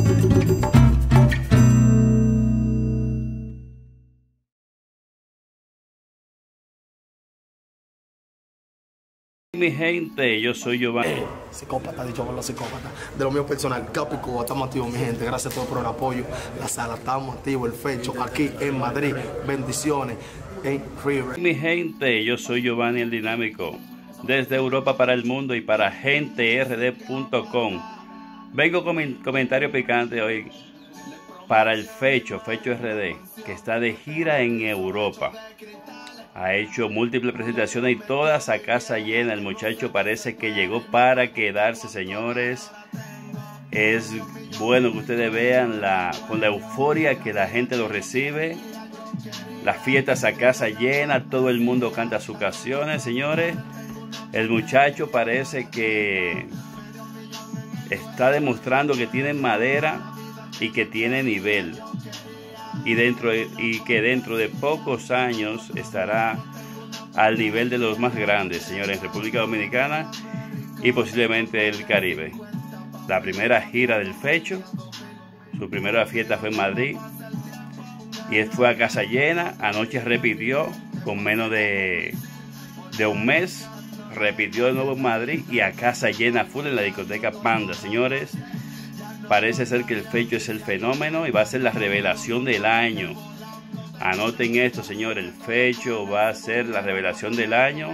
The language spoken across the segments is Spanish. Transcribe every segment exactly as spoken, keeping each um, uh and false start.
Mi gente, yo soy Giovanni. Eh, psicópata, dicho por los psicópatas. De lo mío personal, Capi Cuba, estamos activos, mi gente. Gracias a todos por el apoyo. La sala, estamos activos, el fecho, aquí en Madrid. Bendiciones en River. Mi gente, yo soy Giovanni el Dinámico. Desde Europa para el mundo y para gente r d punto com. Vengo con mi comentario picante hoy para el Fecho, Fecho R D, que está de gira en Europa. Ha hecho múltiples presentaciones y todas a casa llena. El muchacho parece que llegó para quedarse, señores. Es bueno que ustedes vean la, con la euforia que la gente lo recibe. Las fiestas a casa llena, todo el mundo canta sus canciones, señores. El muchacho parece que está demostrando que tiene madera y que tiene nivel. Y, dentro de, y que dentro de pocos años estará al nivel de los más grandes, señores, en República Dominicana y posiblemente el Caribe. La primera gira del Fecho, su primera fiesta fue en Madrid y fue a casa llena. Anoche repitió con menos de, de un mes, repitió de nuevo en Madrid y a casa llena full en la discoteca Panda, señores. Parece ser que el Fecho es el fenómeno y va a ser la revelación del año. Anoten esto, señores, el Fecho va a ser la revelación del año.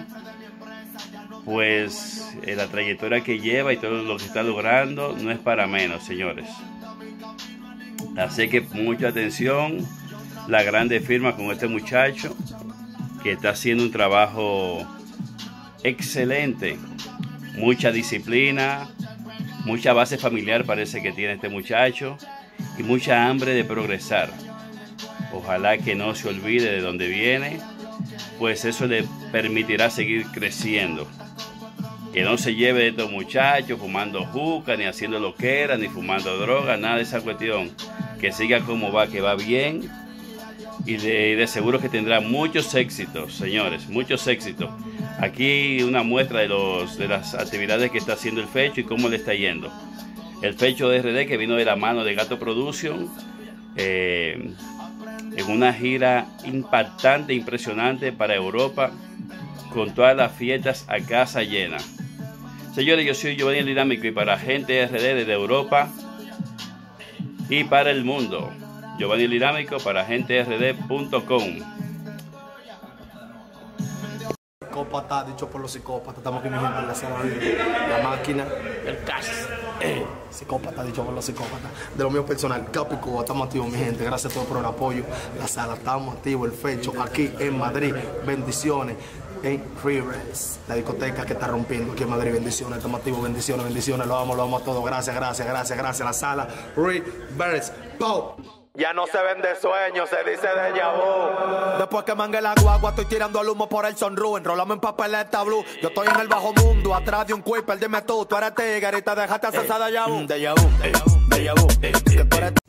Pues eh, la trayectoria que lleva y todo lo que está logrando no es para menos, señores. Así que mucha atención, la grande firma con este muchacho que está haciendo un trabajo excelente. Mucha disciplina. Mucha base familiar parece que tiene este muchacho y mucha hambre de progresar. Ojalá que no se olvide de dónde viene, pues eso le permitirá seguir creciendo. Que no se lleve de estos muchachos fumando juca, ni haciendo loquera, ni fumando droga, nada de esa cuestión. Que siga como va, que va bien y de, de seguro que tendrá muchos éxitos, señores, muchos éxitos. Aquí una muestra de, los, de las actividades que está haciendo el Fecho y cómo le está yendo. El Fecho de R D, que vino de la mano de Gato Production, eh, en una gira impactante, impresionante para Europa, con todas las fiestas a casa llena. Señores, yo soy Giovanni el Dinámico y para gente R D desde Europa y para el mundo. Giovanni el Dinámico para gente r d punto com. Psicópata, dicho por los psicópatas, estamos aquí, mi gente, en la sala de la máquina, el cash. Eh, psicópata, dicho por los psicópatas. De lo mío personal, Capi Cuba, estamos activos, mi gente. Gracias a todos por el apoyo. La sala, estamos activos, el Fecho, aquí en Madrid. Bendiciones en Rivers, la discoteca que está rompiendo aquí en Madrid. Bendiciones, estamos activos, bendiciones, bendiciones. Lo amo, lo amo a todos. Gracias, gracias, gracias, gracias. La sala, Rivers, ¡pau! Ya no se vende sueños, se dice déjà vu. Después que mangue la guagua, estoy tirando el humo por el sunroof. Enrolame en papeleta blue. Yo estoy en el bajo mundo, atrás de un Kuiper. Dime tú, tú eres tigre y te dejaste hacer esa déjà vu. Déjà vu, déjà vu, déjà vu.